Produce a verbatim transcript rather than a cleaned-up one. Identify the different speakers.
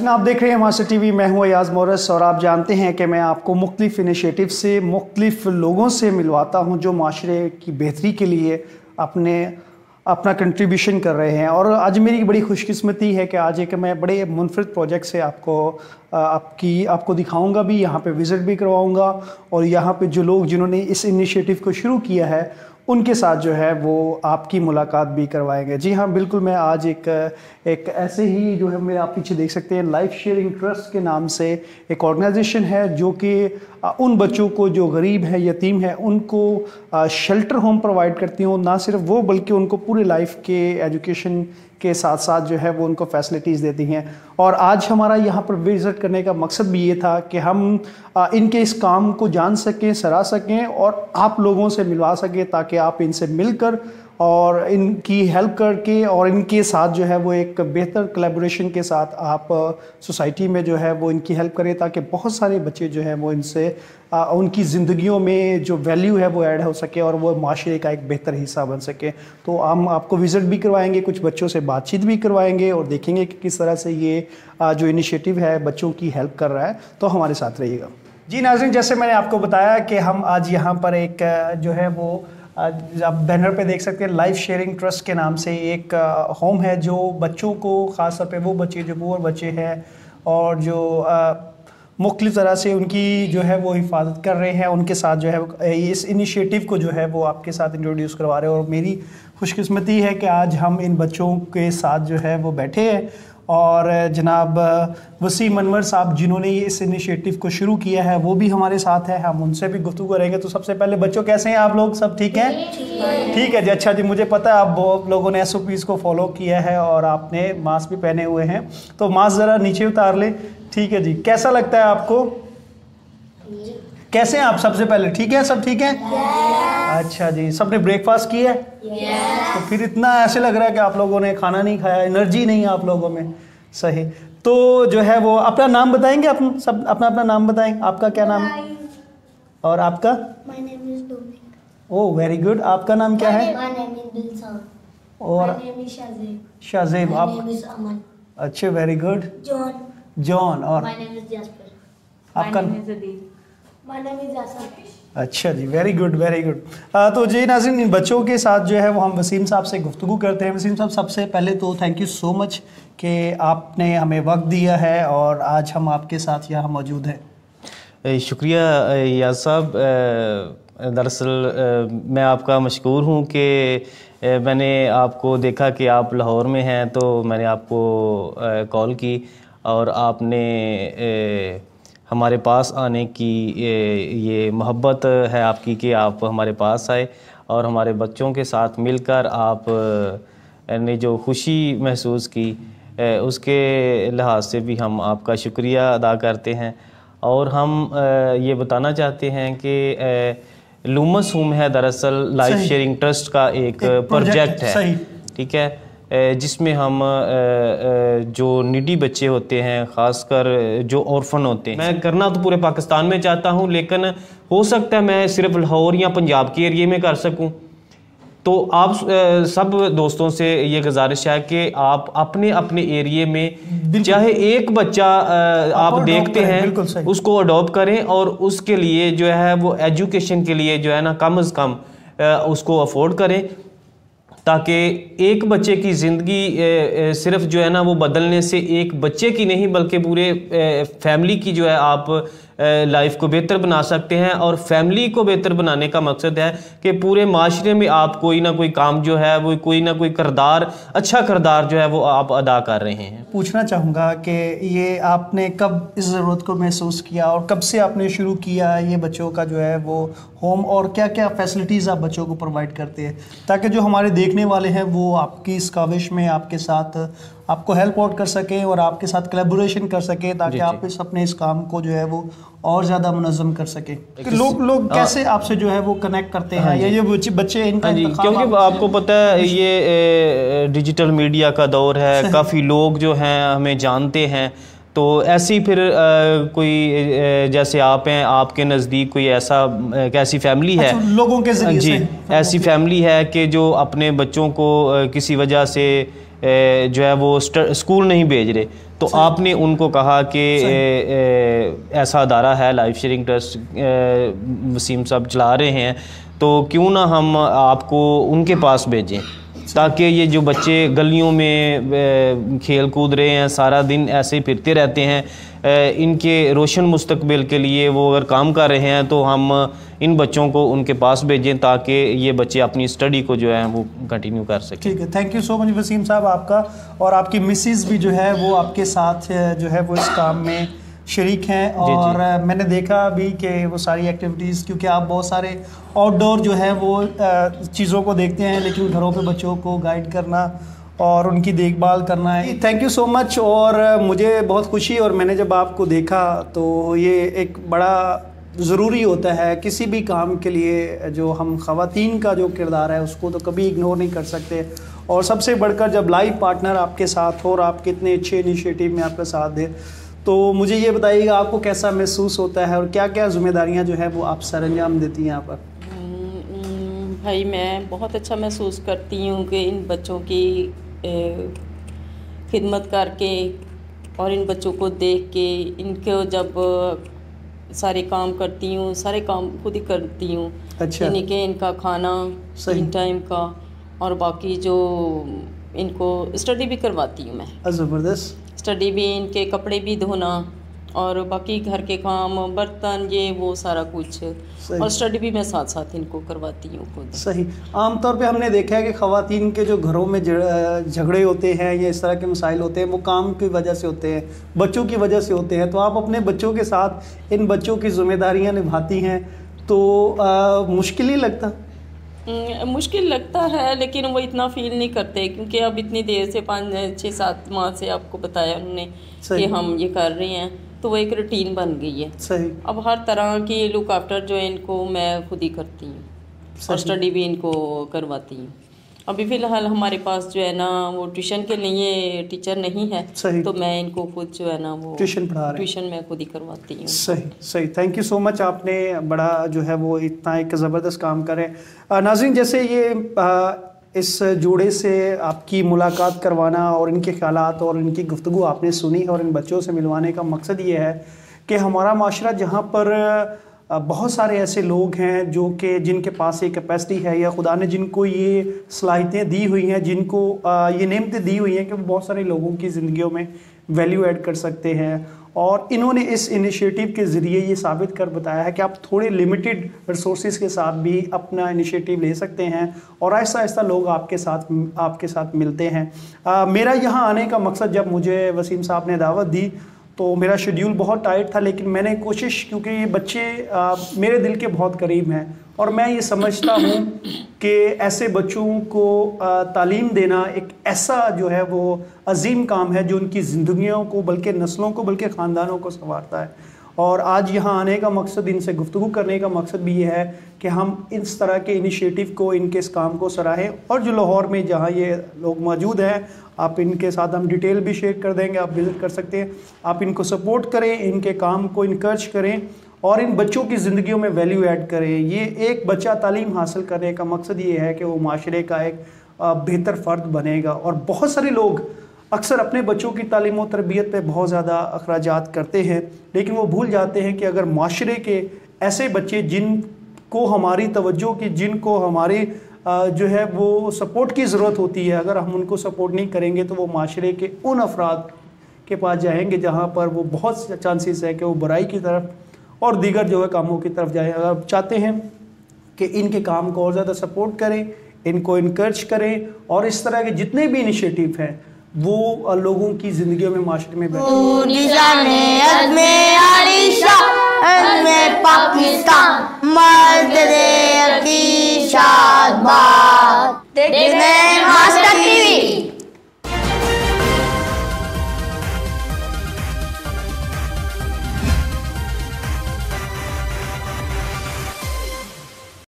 Speaker 1: नाज़रीन, आप देख रहे हैं मास्टर टीवी। मैं हूं अयाज मोरस और आप जानते हैं कि मैं आपको मुख्तलिफ इनिशिएटिव से मुख्तलिफ लोगों से मिलवाता हूं जो माशरे की बेहतरी के लिए अपने अपना कंट्रीब्यूशन कर रहे हैं। और आज मेरी बड़ी खुशकिस्मती है कि आज एक मैं बड़े मुनफरद प्रोजेक्ट से आपको आपकी आपको दिखाऊंगा भी, यहाँ पे विज़िट भी करवाऊंगा और यहाँ पे जो लोग जिन्होंने इस इनिशिएटिव को शुरू किया है उनके साथ जो है वो आपकी मुलाकात भी करवाएंगे। जी हाँ, बिल्कुल। मैं आज एक एक ऐसे ही जो है मेरे आप पीछे देख सकते हैं, लाइफ शेयरिंग ट्रस्ट के नाम से एक ऑर्गेनाइजेशन है जो कि उन बच्चों को जो गरीब है, यतीम है, उनको शेल्टर होम प्रोवाइड करती हूँ। ना सिर्फ वो बल्कि उनको पूरी लाइफ के एजुकेशन के साथ साथ जो है वो उनको फैसिलिटीज़ देती हैं। और आज हमारा यहाँ पर विज़िट करने का मकसद भी ये था कि हम इनके इस काम को जान सकें, सराह सकें और आप लोगों से मिलवा सकें, ताकि आप इनसे मिलकर और इनकी हेल्प करके और इनके साथ जो है वो एक बेहतर कोलैबोरेशन के साथ आप सोसाइटी में जो है वो इनकी हेल्प करें, ताकि बहुत सारे बच्चे जो हैं वो इनसे आ, उनकी ज़िंदगियों में जो वैल्यू है वो ऐड हो सके और वो माशरे का एक बेहतर हिस्सा बन सके। तो हम आपको विज़िट भी करवाएंगे, कुछ बच्चों से बातचीत भी करवाएंगे और देखेंगे कि किस तरह से ये आ, जो इनिशिएटिव है बच्चों की हेल्प कर रहा है। तो हमारे साथ रहिएगा। जी नाज़रीन, जैसे मैंने आपको बताया कि हम आज यहाँ पर एक जो है वो आप बैनर पे देख सकते हैं, लाइफ शेयरिंग ट्रस्ट के नाम से एक होम है जो बच्चों को, ख़ास तौर पे वो बच्चे जो पुअर बच्चे हैं और जो मुख्तलिफ़ तरह से उनकी जो है वो हिफाजत कर रहे हैं, उनके साथ जो है इस इनिशिएटिव को जो है वो आपके साथ इंट्रोड्यूस करवा रहे हैं। और मेरी खुशकिस्मती है कि आज हम इन बच्चों के साथ जो है वो बैठे हैं और जनाब वसीम अनवर साहब जिन्होंने ये इस इनिशिएटिव को शुरू किया है वो भी हमारे साथ है। हम उनसे भी गुफ्तगू करेंगे। तो सबसे पहले बच्चों, कैसे हैं आप लोग? सब ठीक हैं? ठीक है जी। अच्छा जी, मुझे पता है आप बहुत लोगों ने एस ओ पीज़ को फॉलो किया है और आपने मास्क भी पहने हुए हैं, तो मास्क ज़रा नीचे उतार ले। ठीक है जी। कैसा लगता है आपको? कैसे हैं आप? सबसे पहले ठीक है? सब ठीक है? अच्छा जी। सबने ब्रेकफास्ट किया है? तो फिर इतना ऐसे लग रहा है कि आप लोगों ने खाना नहीं खाया, एनर्जी नहीं है आप लोगों में। सही। तो जो है वो अपना नाम बताएंगे, अपन सब अपना अपना नाम बताएं। आपका क्या नाम है? और आपका?
Speaker 2: My name is Dominic.
Speaker 1: Oh very good. आपका नाम क्या है?
Speaker 2: My name is Bilsan.
Speaker 1: और
Speaker 2: My name is Shazib.
Speaker 1: Shazeb.
Speaker 2: My
Speaker 1: आप?
Speaker 2: name is Aman.
Speaker 1: अच्छे, वेरी गुड।
Speaker 2: John.
Speaker 1: जॉन। और
Speaker 2: My name is Jasper.
Speaker 1: आपका?
Speaker 2: My name is Adil. My name is Asad.
Speaker 1: अच्छा जी, वेरी गुड वेरी गुड। तो जी नाज़रीन, इन बच्चों के साथ जो है वो हम वसीम साहब से गुफ्तगू करते हैं। वसीम साहब, सबसे पहले तो थैंक यू सो मच कि आपने हमें वक्त दिया है और आज हम आपके साथ यहाँ मौजूद हैं।
Speaker 3: शुक्रिया याद साहब। दरअसल मैं आपका मशकूर हूँ कि मैंने आपको देखा कि आप लाहौर में हैं, तो मैंने आपको कॉल की और आपने हमारे पास आने की ये मोहब्बत है आपकी कि आप हमारे पास आए और हमारे बच्चों के साथ मिलकर आप ने जो खुशी महसूस की उसके लिहाज से भी हम आपका शुक्रिया अदा करते हैं। और हम ये बताना चाहते हैं कि लूमस होम है दरअसल लाइफ शेयरिंग ट्रस्ट का एक, एक प्रोजेक्ट है, ठीक है, जिसमें हम जो निडी बच्चे होते हैं, ख़ासकर जो ऑर्फन होते हैं, मैं करना तो पूरे पाकिस्तान में चाहता हूं, लेकिन हो सकता है मैं सिर्फ लाहौर या पंजाब के एरिए में कर सकूं। तो आप सब दोस्तों से ये गुजारिश है कि आप अपने अपने एरिए में चाहे एक बच्चा आप देखते हैं उसको अडॉप्ट करें और उसके लिए जो है वो एजुकेशन के लिए जो है ना कम अज़ कम उसको अफोर्ड करें, ताकि एक बच्चे की ज़िंदगी सिर्फ जो है ना वो बदलने से एक बच्चे की नहीं बल्कि पूरे फैमिली की जो है आप लाइफ को बेहतर बना सकते हैं। और फैमिली को बेहतर बनाने का मकसद है कि पूरे माशरे में आप कोई ना कोई काम जो है वो कोई ना कोई किरदार, अच्छा किरदार जो है वो आप अदा कर रहे हैं।
Speaker 1: पूछना चाहूँगा कि ये आपने कब इस ज़रूरत को महसूस किया और कब से आपने शुरू किया ये बच्चों का जो है वो होम, और क्या क्या फैसिलिटीज़ आप बच्चों को प्रोवाइड करते हैं, ताकि जो हमारे देखने वाले हैं वो आपकी इस काविश में आपके साथ आपको हेल्प आउट कर सकें और आपके साथ कोलैबोरेशन कर सकें, ताकि आप इस अपने इस काम को जो है वो और ज़्यादा मुनज़्ज़म कर सकें। कि लोग लोग कैसे आपसे जो है वो कनेक्ट करते हैं, या ये बच्चे बच्चे इनका
Speaker 3: जी, क्योंकि आपको पता है ये डिजिटल मीडिया का दौर है, काफ़ी लोग जो हैं हमें जानते हैं, तो ऐसी फिर आ, कोई जैसे आप हैं, आपके नज़दीक कोई ऐसा कैसी फैमिली है,
Speaker 1: अच्छा, लोगों के ज़रिए
Speaker 3: जी ऐसी फैमिली है कि जो अपने बच्चों को किसी वजह से जो है वो स्कूल नहीं भेज रहे, तो आपने उनको कहा कि ऐसा अदारा है लाइफ शेयरिंग ट्रस्ट वसीम साहब चला रहे हैं, तो क्यों ना हम आपको उनके पास भेजें, ताकि ये जो बच्चे गलियों में खेल कूद रहे हैं, सारा दिन ऐसे ही फिरते रहते हैं, इनके रोशन मुस्तकबिल के लिए वो अगर काम कर रहे हैं तो हम इन बच्चों को उनके पास भेजें ताकि ये बच्चे अपनी स्टडी को जो है वो कंटिन्यू कर सकें।
Speaker 1: ठीक है, thank you so much Wasim साहब आपका, और आपकी मिसेस भी जो है वो आपके साथ जो है वो इस काम में शरीक हैं। और जी जी। मैंने देखा अभी कि वो सारी एक्टिविटीज़, क्योंकि आप बहुत सारे आउटडोर जो है वो चीज़ों को देखते हैं, लेकिन घरों पे बच्चों को गाइड करना और उनकी देखभाल करना है। Thank you so much. और मुझे बहुत खुशी, और मैंने जब आपको देखा तो ये एक बड़ा ज़रूरी होता है किसी भी काम के लिए, जो हम ख़वातीन का जो किरदार है उसको तो कभी इग्नोर नहीं कर सकते। और सबसे बढ़कर जब लाइफ पार्टनर आपके साथ हो और आपके इतने अच्छे इनिशिएटिव में आपका साथ दे, तो मुझे ये बताइएगा आपको कैसा महसूस होता है और क्या क्या जिम्मेदारियां जो है वो आप सर अंजाम देती हैं यहाँ पर?
Speaker 4: भाई मैं बहुत अच्छा महसूस करती हूँ कि इन बच्चों की खिदमत करके और इन बच्चों को देख के, इनको जब सारे काम करती हूँ, सारे काम खुद ही करती हूँ।
Speaker 1: अच्छा।
Speaker 4: यानी कि इनका खाना तीन टाइम का, और बाकी जो इनको स्टडी भी करवाती हूँ मैं।
Speaker 1: ज़बरदस्त।
Speaker 4: स्टडी भी, इनके कपड़े भी धोना और बाकी घर के काम, बर्तन, ये वो सारा कुछ, और स्टडी भी मैं साथ साथ इनको करवाती हूँ खुद।
Speaker 1: सही। आमतौर पे हमने देखा है कि ख़वातीन के जो घरों में झगड़े होते हैं या इस तरह के मसाइल होते हैं वो काम की वजह से होते हैं, बच्चों की वजह से होते हैं। तो आप अपने बच्चों के साथ इन बच्चों की जिम्मेदारियाँ निभाती हैं, तो आ, मुश्किल ही लगता?
Speaker 4: मुश्किल लगता है, लेकिन वो इतना फील नहीं करते, क्योंकि अब इतनी देर से पाँच छः सात माह से आपको बताया उन्होंने कि हम ये कर रहे हैं, तो वो एक रूटीन बन गई है।
Speaker 1: सही।
Speaker 4: अब हर तरह की लुक आफ्टर जो है इनको मैं खुद ही करती हूँ, और स्टडी भी इनको करवाती हूँ। अभी फ़िलहाल हमारे पास जो है ना वो ट्यूशन के लिए टीचर नहीं है, तो मैं इनको खुद जो है ना वो
Speaker 1: ट्यूशन पढ़ा रहे
Speaker 4: ट्यूशन मैं खुद ही करवाती हूँ।
Speaker 1: सही सही। थैंक यू सो मच, आपने बड़ा जो है वो इतना एक ज़बरदस्त काम करें। नाज़रीन, जैसे ये आ, इस जोड़े से आपकी मुलाकात करवाना और इनके ख्यालात और इनकी गुफ्तगू आपने सुनी, और इन बच्चों से मिलवाने का मकसद ये है कि हमारा माशरा जहाँ पर बहुत सारे ऐसे लोग हैं जो कि जिनके पास ये कैपेसिटी है, या खुदा ने जिनको ये सलाहियतें दी हुई हैं, जिनको ये नेमतें दी हुई हैं कि वो बहुत सारे लोगों की ज़िंदगियों में वैल्यू ऐड कर सकते हैं, और इन्होंने इस इनिशिएटिव के ज़रिए ये साबित कर बताया है कि आप थोड़े लिमिटेड रिसोर्सेज के साथ भी अपना इनिशिएटिव ले सकते हैं, और आहिस्ता आहिस्ता लोग आपके साथ आपके साथ मिलते हैं। आ, मेरा यहाँ आने का मकसद, जब मुझे वसीम साहब ने दावत दी तो मेरा शेड्यूल बहुत टाइट था, लेकिन मैंने कोशिश, क्योंकि ये बच्चे आ, मेरे दिल के बहुत करीब हैं, और मैं ये समझता हूँ कि ऐसे बच्चों को आ, तालीम देना एक ऐसा जो है वो अजीम काम है जो उनकी ज़िंदगियों को, बल्कि नस्लों को, बल्कि ख़ानदानों को संवारता है। और आज यहाँ आने का मकसद, इनसे गुफ्तगू करने का मकसद भी ये है कि हम इस तरह के इनिशिएटिव को, इनके इस काम को सराहें, और जो लाहौर में जहाँ ये लोग मौजूद हैं, आप इनके साथ हम डिटेल भी शेयर कर देंगे, आप विज़िट कर सकते हैं। आप इनको सपोर्ट करें, इनके काम को इनकरेज करें, और इन बच्चों की ज़िंदगियों में वैल्यू ऐड करें। ये एक बच्चा तालीम हासिल करने का मकसद ये है कि वो माशरे का एक बेहतर फ़र्द बनेगा। और बहुत सारे लोग अक्सर अपने बच्चों की तालीम और तरबियत पे बहुत ज़्यादा अखराजात करते हैं, लेकिन वो भूल जाते हैं कि अगर माशरे के ऐसे बच्चे जिनको हमारी तवज्जो की, जिनको हमारी जो है वो सपोर्ट की ज़रूरत होती है, अगर हम उनको सपोर्ट नहीं करेंगे तो वो माशरे के उन अफराद के पास जाएंगे जहाँ पर वो बहुत चांसेस है कि वो बुराई की तरफ और दीगर जो है कामों की तरफ जाए। अगर आप चाहते हैं कि इनके काम को और ज़्यादा सपोर्ट करें, इनको इनकरेज करें, और इस तरह के जितने भी इनिशिएटिव हैं वो लोगों की ज़िंदगियों में, माशरे में पाकिस्तान